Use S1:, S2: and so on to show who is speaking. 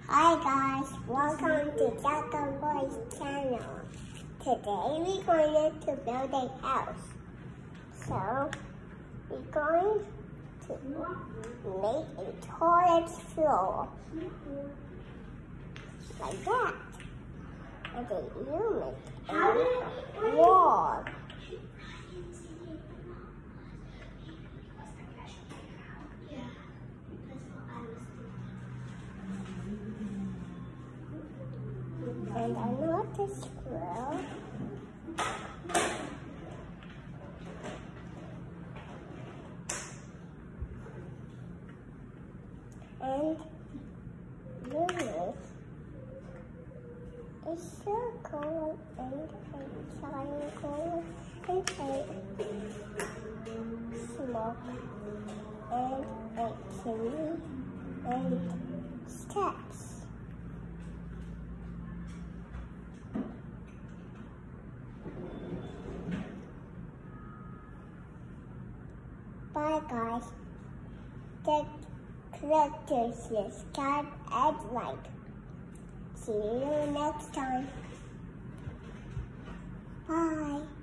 S1: Hi guys, welcome to Jack and Boy's channel. Today we're going to build a house. So we're going to make a toilet floor like that. And then you make a wall. And I want the squirrel. And you make a circle and a triangle and a smoke and a chimney and steps. Bye guys. The characters subscribe and like. See you next time. Bye.